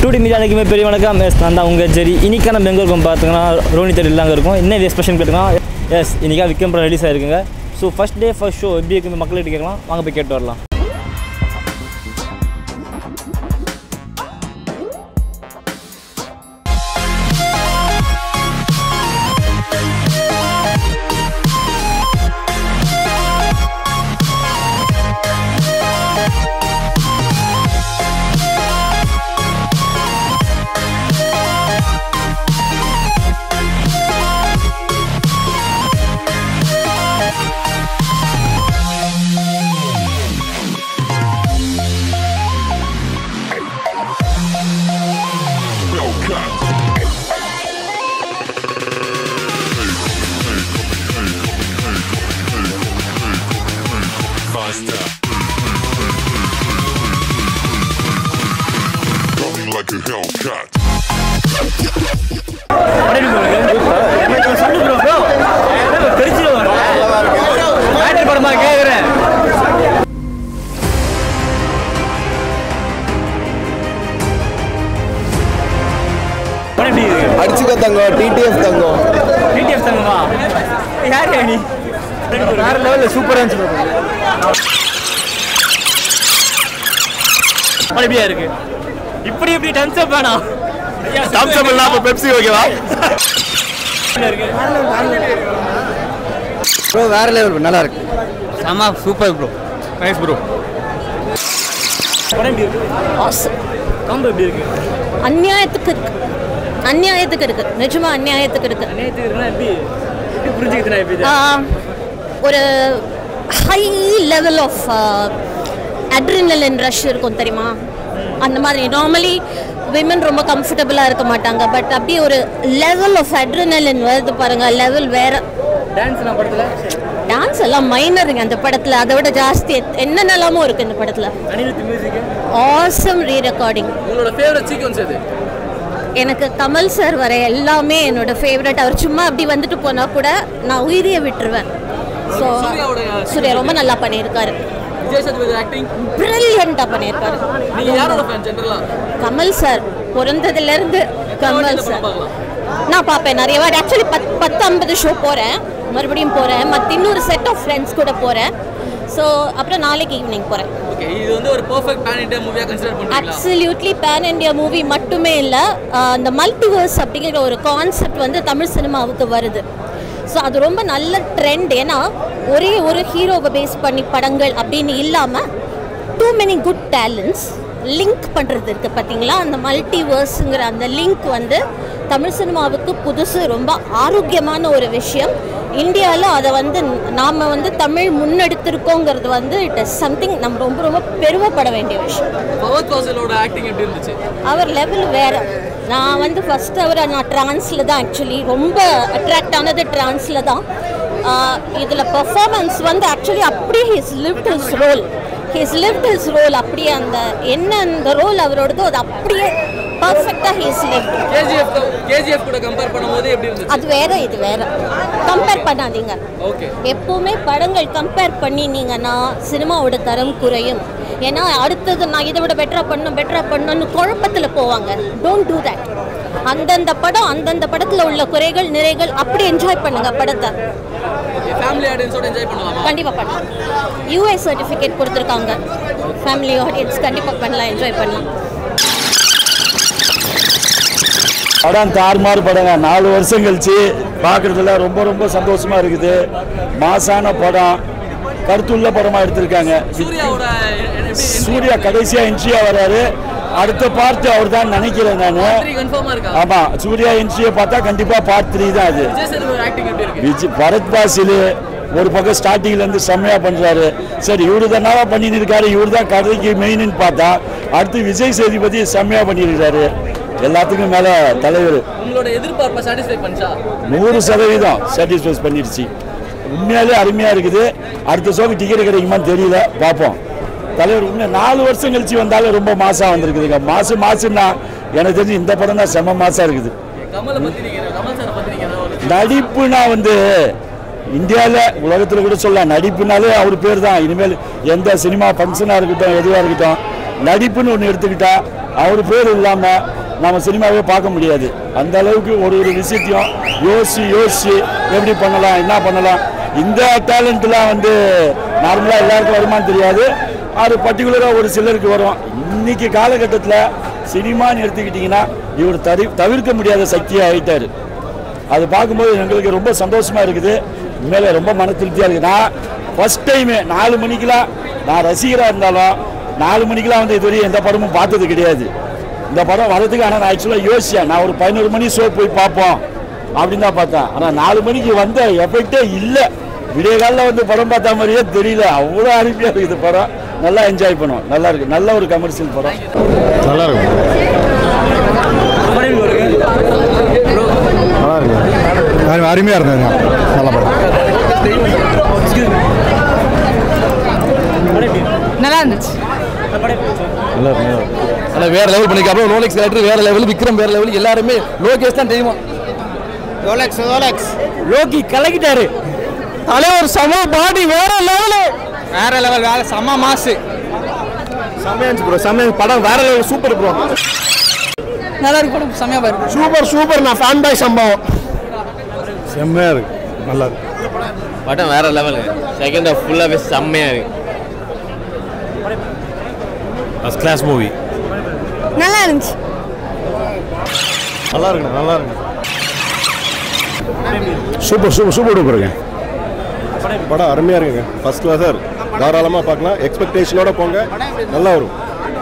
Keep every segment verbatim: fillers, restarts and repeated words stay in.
டூடி மீடியாவுக்குமே பெரிய வணக்கம். எஸ் நான் தான் உங்கள் சரி. இன்றைக்கான பெங்களூருக்கு பார்த்தீங்கன்னா ரோனி தேட்டர் இல்லாமல் இருக்கும். என்ன இது ஸ்பெஷல் கேட்டுங்கன்னா எஸ் இன்றைக்கா விக்ரம் படம் ரிலீஸ் ஆகிருக்குங்க. So first day first show எப்படி இருக்குன்னு மக்கள்கிட்ட கேட்கலாம். வாங்க போய் கேட்டு வரலாம். அடிச்சுக்க தங்கம் டிடிஎஃப் தங்கம் டிடிஎஃப் தங்கமா யார் நீ வேற லெவல்ல சூப்பரா இருந்துச்சு. மறுபடியும் இருக்கு இப்படி இப்படி டம்ஸ் அப் வேணா டம்ஸ் அப் இல்ல அப்ப பெப்சி ஓகேவா ப்ரோ வேற லெவல் நல்லா இருக்கு சமா சூப்பர் ப்ரோ நைஸ் ப்ரோ. படம் எப்படி இருக்கு? ஆசம். காம்போ எப்படி இருக்கு? அநியாயத்துக்கு இருக்கு அநியாயத்துக்கு இருக்கு நிஜமா அநியாயத்துக்கு இருக்கு. அநியாயத்துக்கு இருக்குன்னா எப்படி எப்படி புரிஞ்சுக்கிட்டா எப்படி ஒரு high level of adrenaline rush இருக்கும் தெரியுமா? அந்த மாதிரி நார்மலி விமன் ரொம்ப கம்ஃபர்டபுளாக இருக்க மாட்டாங்க. பட் அப்படியே ஒரு லெவல் ஆஃப் அட்ரினலின் வருது பாருங்க. லெவல் வேற. டான்ஸ் நான் படத்துல டான்ஸ் எல்லாம் மைனருங்க அந்த படத்தில். அதை விட ஜாஸ்தி என்னென்னலாமோ இருக்குது இந்த படத்தில். Anirudh music awesome re recording. உங்களோட ஃபேவரட் சீக்வென்ஸ் எது? எனக்கு கமல் சார் வர எல்லாமே என்னோட ஃபேவரட். அவர் சும்மா அப்படி வந்துட்டு போனால் கூட நான் உயிரியை விட்டுருவேன். ஸோ சூர்யா ரொம்ப நல்லா பண்ணியிருக்காரு. விஜய்சேதுபதி ஆக்டிங் பிரில்லியண்டாக பண்ணியிருக்காரு. நீங்க யாரோட ஃபேன் ஜெனரலா? கமல் சார் பிறந்ததுலேருந்து கமல் சார் நான் பார்ப்பேன் நிறைய வாட்டி. ஆக்சுவலி பத் பத்து ஐம்பது ஷோ போகிறேன், மறுபடியும் போகிறேன். மற்ற இன்னொரு செட் ஆஃப் ஃப்ரெண்ட்ஸ் கூட போகிறேன். ஸோ அப்புறம் நாளைக்கு ஈவினிங் போகிறேன். ஓகே, இது வந்து ஒரு பெர்ஃபெக்ட் பேன் இந்தியா மூவியா கன்சிடர் பண்றீங்களா? அப்சல்யூட்லி பேன் இந்தியா மூவி மட்டுமே இல்லை, அந்த மல்டிவர்ஸ் அப்படிங்கிற ஒரு கான்செப்ட் வந்து தமிழ் சினிமாவுக்கு வருது. ஸோ அது ரொம்ப நல்ல ட்ரெண்ட். ஏன்னா ஒரே ஒரு ஹீரோவை பேஸ் பண்ணி படங்கள் அப்படின்னு இல்லாமல் too many good talents link பண்ணுறது இருக்குது பார்த்தீங்களா? அந்த மல்டிவர்ஸுங்கிற அந்த லிங்க் வந்து தமிழ் சினிமாவுக்கு புதுசு, ரொம்ப ஆரோக்கியமான ஒரு விஷயம். இந்தியாவில் அதை வந்து நாம் வந்து தமிழ் முன்னெடுத்திருக்கோங்கிறது வந்து இட் இஸ் சம்திங் நம்ம ரொம்ப ரொம்ப பெருமைப்பட வேண்டிய விஷயம். ஆக்டிங் எப்படி இருந்துச்சு? அவர் லெவல் வேறு. நான் வந்து ஃபஸ்ட்டு அவரை நான் ட்ரான்ஸில் தான் ஆக்சுவலி ரொம்ப அட்ராக்ட் ஆனது ட்ரான்ஸில் தான். இதில் பெர்ஃபார்மன்ஸ் வந்து ஆக்சுவலி அப்படியே his lived his role his lived his role அப்படியே அந்த என்ன அந்த ரோல் அவரோடதோ அது அப்படியே பர்ஃபெக்டாக ஹிஸ் லிவ்ட். கேஜிஎஃப் கேஜிஎஃப் கூட கம்பேர் பண்ணும்போது எப்படி இருந்துச்சு? அது வேற இது வேற, கம்பேர் பண்ணாதீங்க. ஓகே, எப்பவுமே படங்கள் கம்பேர் பண்ணினீங்கன்னா சினிமாவோட தரம் குறையும். ஏன்னா அடுத்தது நான் இதை விட பெட்டரா பண்ணணும் பெட்டரா பண்ணணும்னு குழப்பத்தில் போவாங்க. Don't do that. அந்தந்த படம் அந்தந்த படத்தில் உள்ள குறைகள் நிறைகள் அப்படி என்ஜாய் பண்ணுங்க படத்தை. ஃபேமிலி ஆடியன்ஸோட என்ஜாய் பண்ணலாம். கண்டிப்பாக பண்ணலாம். யூஏ சர்டிஃபிகேட் கொடுத்துருக்காங்க. ஃபேமிலி ஆடியன்ஸ் கண்டிப்பாக பண்ணலாம், என்ஜாய் பண்ணலாம். படம் தாறுமாறு படங்க. நாலு வருஷம் கழிச்சு பார்க்குறதுல ரொம்ப ரொம்ப சந்தோஷமா இருக்குது. மாசான படம், கருத்துள்ள படமாக எடுத்திருக்காங்க. சூர்யா கடைசியாக என்ட்ரியா வர்றாரு. அடுத்த பார்ட் அவர் தான் நினைக்கிறேன் நான். ஆமாம், சூர்யா என்ட்ரியை பார்த்தா கண்டிப்பாக பார்ட் த்ரீ தான் அது. விஜய் பரத்வாசில் ஒரு பக்கம் ஸ்டார்டிங்லேருந்து செம்மையாக பண்ணுறாரு. சரி, இவரு தானே பண்ணிட்டு இருக்காரு, இவர் தான் கதைக்கு மெயின்னு பார்த்தா அடுத்து விஜய் சேதுபதி செம்மையாக பண்ணியிருக்காரு. எல்லாத்துக்கும் மேலே தலைவர் உங்களோட எதிர்பார்ப்பை சாட்டிஸ்ஃபை பண்ணிச்சா? நூறு சதவீதம் சாட்டிஸ்ஃபை பண்ணிடுச்சு. உண்மையாலே அருமையாக இருக்குது. அடுத்த ஷோக்கு டிக்கெட் கிடைக்குமான்னு தெரியல, பார்ப்போம். தலைவர் உண்மை நாலு வருஷம் கழிச்சு வந்தாலும் ரொம்ப மாசா வந்திருக்குதுங்க. மாசு மாசுன்னா எனக்கு தெரிஞ்சு இந்த படம் தான் செம்ம மாசா இருக்குது. நடிப்புனா வந்து இந்தியாவில் உலகத்தில் கூட சொல்லலாம், நடிப்புனாலே அவர் பேர் தான். இனிமேல் எந்த சினிமா ஃபங்க்ஷனாக இருக்கட்டும் எதுவாக இருக்கட்டும் நடிப்புன்னு ஒன்று எடுத்துக்கிட்டா அவர் பேர் இல்லாமல் நம்ம சினிமாவே பார்க்க முடியாது. அந்த அளவுக்கு ஒரு ஒரு விஷயத்தையும் யோசிச்சு யோசிச்சு எப்படி பண்ணலாம், என்ன பண்ணலாம். இந்த டேலண்ட்லாம் வந்து நார்மலாக எல்லாருக்கும் வருமானு தெரியாது, அது பர்டிகுலராக ஒரு சிலருக்கு வரும். இன்னைக்கு காலகட்டத்தில் சினிமான்னு எடுத்துக்கிட்டிங்கன்னா இவர் தவி தவிர்க்க முடியாத சக்தியாக ஆகிட்டார். அது பார்க்கும்போது எங்களுக்கு ரொம்ப சந்தோஷமாக இருக்குது, உண்மையிலே ரொம்ப மன திருப்தியாக இருக்குது. நான் ஃபஸ்ட் டைமு நாலு மணிக்கெலாம் நான் ரசிகராக இருந்தாலும் நாலு மணிக்கெலாம் வந்து இதுவரையும் எந்த படமும் பார்த்தது கிடையாது. இந்த படம் வரதுக்கு ஆனால் நான் ஆக்சுவலாக யோசித்தேன், நான் ஒரு பதினோரு மணி ஷோ போய் பார்ப்போம் அப்படின்னு தான் பார்த்தேன். ஆனால் நாலு மணிக்கு வந்த எஃபெக்டே இல்லை. விடிய காலில் வந்து படம் பார்த்த மாதிரியே தெரியல, அவ்வளோ அருமையாக இருக்குது படம். நல்லா என்ஜாய் பண்ணுவோம், நல்லா இருக்குது, நல்ல ஒரு கமர்ஷியல் படம், நல்லா இருக்கும். நல்லா இருக்கு, அருமையாக இருந்தாங்க, நல்ல படம், நல்லா இருந்துச்சு. நல்லா இருக்கு, ஆனால் வேற லெவல் பண்ணிக்காம ரோலெக்ஸ் கேரக்டர் வேற லெவல், விக்ரம் வேற லெவல், எல்லாருமே லோகேஷ் தான் தெரியுமா. ரோலெக்ஸ் ரோலெக்ஸ் லோகி கலக்கிட்டாரு, தலைவர் சம பாடி வேற லெவலு, வேற லெவல், வேற செம்ம மாசு, செம்மையாச்சு ப்ரோ, செம்மையா படம் வேற லெவல், சூப்பர் ப்ரோ, நல்லா இருக்கு படம், செம்மையா பாரு, சூப்பர் சூப்பர். நான் ஃபேன் பாய் சம்பவம், செம்மையா இருக்கு, நல்லா இருக்கு படம், வேற லெவல். செகண்ட் ஹாஃப் ஃபுல்லாகவே செம்மையா இருக்கு, ஃபர்ஸ்ட் கிளாஸ் மூவி, நல்லா இருந்துச்சு, நல்லா இருக்கு, நல்லா இருக்கு, சூப்பர் சூப்பர் சூப்பர் டூப்பர் இருக்கு படம், அருமையாக இருக்குங்க, ஃபர்ஸ்ட் கிளாஸாக இருக்கு, தாராளமாக பார்க்கலாம், எக்ஸ்பெக்டேஷனோட போங்க, நல்லா வரும்.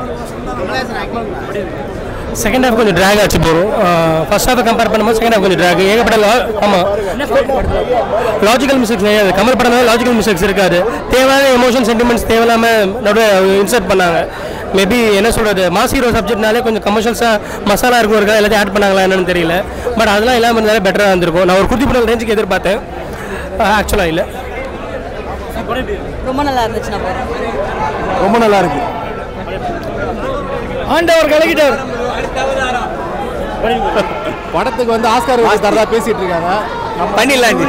செகண்ட் ஹாஃப் கொஞ்சம் ட்ராக் ஆச்சு போகிறோம். ஃபர்ஸ்ட் ஹாஃபை கம்பேர் பண்ணும்போது செகண்ட் ஹாஃப் கொஞ்சம் ட்ராக் ஏகப்பட்ட. ஆமாம், லாஜிக்கல் மிஸ்டேக்ஸ் கிடையாது. கமல் படம் லாஜிக்கல் மிஸ்டேக்ஸ் இருக்காது. தேவையான எமோஷன் சென்டிமெண்ட்ஸ் தேவையில்லாமல் நடுவில் இன்சர்ட் பண்ணாங்க. மேபி என்ன சொல்கிறது, மாஸ் ஹீரோ சப்ஜெக்ட்னாலே கொஞ்சம் கமர்ஷியல்ஸாக மசாலா இருக்கும் இருக்கா, எல்லாத்தையும் ஆட் பண்ணாங்களா என்னன்னு தெரியல. பட் அதெல்லாம் இல்லாமல் இருந்தாலே பெட்டராக இருந்திருக்கும். நான் ஒரு குட்டி படம் ரேஞ்சுக்கு எதிர்பார்த்தேன், ஆக்சுவலாக இல்லை. ரொம்ப நல்லா இருந்துச்சு. நான் போகிறேன், ரொம்ப நல்லா இருக்கு, ஆண்டவர் கலக்கிட்டார். படத்துக்கு வந்து ஆஸ்கார் தரதா பேசிட்டு இருக்காங்க, பண்ணிடலாம்.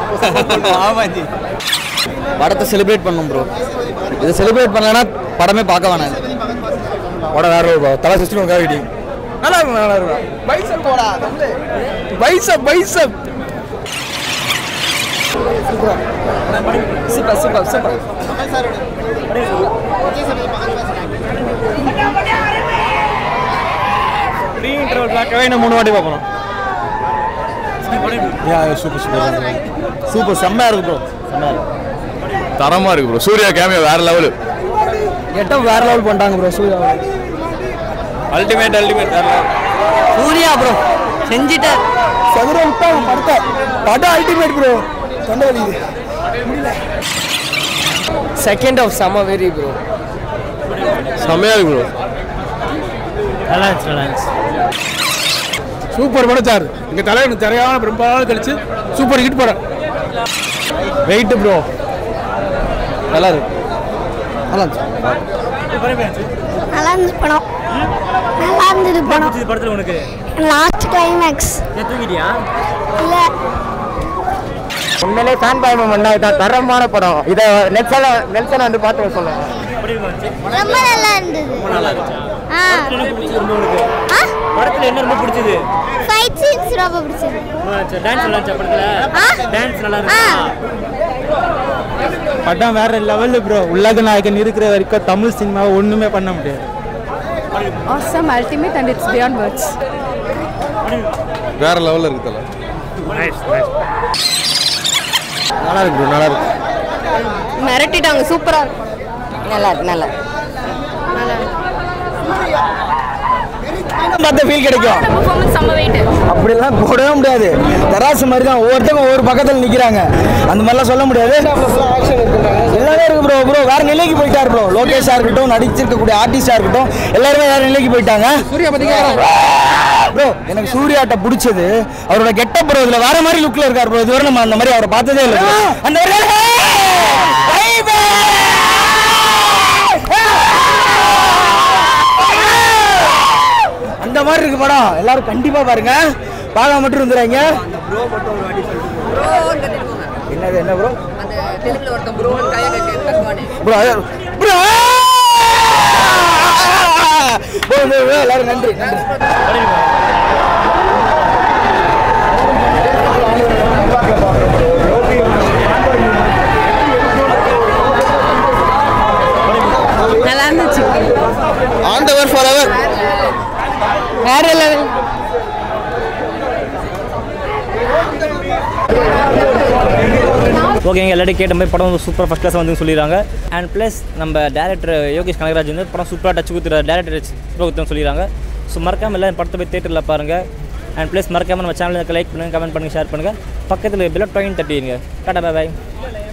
படத்தை செலிப்ரேட் பண்ணணும் ப்ரோ. இதை செலிப்ரேட் பண்ணலன்னா படமே பார்க்க வேணாம். படம் வேற ஒரு தலை சிஸ்டம் ஒரு காவிட்டி, நல்லா இருக்கும், நல்லா இருக்கும். பைசப் போடா, பைசப் பைசப் super super super. Pre interval பிளாக்கவே இன்னும் மூணு வாட்டி பார்க்கணும். சூப்பர் சூப்பர் சூப்பர், செம்மையா இருக்கு ப்ரோ, செம்மையா இருக்கு, தரமா இருக்கு ப்ரோ. சூர்யா கேமியோ வேற லெவல், கெட்டப் வேற லெவல் பண்ணிட்டாங்க ப்ரோ. சூர்யா அல்டிமேட் அல்டிமேட் வேற லெவல். சூர்யா ப்ரோ செஞ்சிட்டார், சதுர விட்டா படத்தை படம் அல்டிமேட் ப்ரோ. தொண்டை வலிக்குது. செகண்ட் ஆஃப் செம்ம வெரி ப்ரோ, செம்மையா இருக்கு ப்ரோ, நல்லா இருந்துச்சு, நல்லா இருந்துச்சு. சூப்பர் படம் சார். எங்க தலைவர் தெரியாம ரொம்ப நாள் கழிச்சு சூப்பர் ஹிட் படம். வெயிட் ப்ரோ, நல்லா இருக்கு, நல்லா இருந்துச்சு. நல்லா இருந்துச்சு படம், நல்லா இருந்தது படம். படத்தில் உனக்கு லாஸ்ட் கிளைமேக்ஸ் தூங்கிட்டியா? இல்லை, உண்மையிலே ஃபேன் பாய் மூமெண்ட் தான், தரமான படம். இதை நெல்சன் நெல்சன் வந்து பார்த்து சொல்லுவேன். ரொம்ப நல்லா இருந்தது. நல்லா இருந்துச்சா? ஆ ஆ படத்தில் என்ன ரொம்ப பிடிச்சது? ஃபைட் சீன்ஸ் ரொம்ப பிடிச்சது. டான்ஸ் நல்லா இருந்துச்சா படத்தில்? ஆ டான்ஸ் நல்லா இருந்துச்சா? படம் வேற லெவலில் ப்ரோ. உலக நாயகன் இருக்கிற வரைக்கும் தமிழ் சினிமாவை ஒன்றுமே பண்ண முடியாது. awesome, ultimate and it's beyond words. வேற லெவல்ல இருக்கு தல. நல்லா இருக்கு ப்ரோ, நல்லா இருக்கு. மிரட்டிட்டாங்க, சூப்பரா இருக்கு, நல்லா இருக்கு, நல்லா பார்த்த ஃபீல் கிடைக்கும். பெர்ஃபார்மன்ஸ் செம்ம வெயிட். அப்படிலாம் போடவே முடியாது, தராசு மாதிரி தான். ஒவ்வொருத்தரும் ஒவ்வொரு பக்கத்தில் நிற்கிறாங்க, அந்த மாதிரிலாம் சொல்ல முடியாது. எல்லாமே இருக்கு ப்ரோ. ப்ரோ வேற நிலைக்கு போயிட்டார் ப்ரோ. லோகேஷாக இருக்கட்டும், நடிச்சிருக்கக்கூடிய ஆர்டிஸ்டாக இருக்கட்டும், எல்லாருமே வேற நிலைக்கு போயிட்டாங்க. சூர்யா பத்தி ப்ரோ எனக்கு சூர்யாட்ட பிடிச்சது அவரோட கெட்டப் ப்ரோ. இதில் வேற மாதிரி லுக்கில் இருக்கார் ப்ரோ. இதுவரை நம்ம அந்த மாதிரி அவரை பார்த்ததே இல்லை. அந்த அந்த மாதிரி இருக்கு படம். எல்லாரும் கண்டிப்பா பாருங்க, பார்க்க மட்டும் இருந்துறாங்க. என்னது என்ன ப்ரோ? ப்ரோ ப்ரோ எல்லாரும் நன்றி நன்றி. நல்லா இருந்துச்சு. ஆண்டவர் ஃபாலோவர் வேற லெவல். ஓகேங்க, எல்லாரும் கேட்ட மாதிரி படம் சூப்பராக ஃபஸ்ட் கிளாஸ் வந்து சொல்லிடுறாங்க. அண்ட் ப்ளஸ் நம்ம டேரக்டர் யோகேஷ் கனகராஜ் வந்து படம் சூப்பராக டச் கொடுத்துற டேரக்டர் சூப்பராக கொடுத்துன்னு சொல்லிடுறாங்க. ஸோ மறக்காமல் எல்லாம் படத்தை போய் தேட்டரில் பாருங்கள். அண்ட் ப்ளஸ் மறக்காமல் நம்ம சேனலுக்கு லைக் பண்ணுங்கள், கமெண்ட் பண்ணுங்கள், ஷேர் பண்ணுங்கள். பக்கத்தில் பெல் டாயின் தட்டிடுங்க. டாடா பாய்.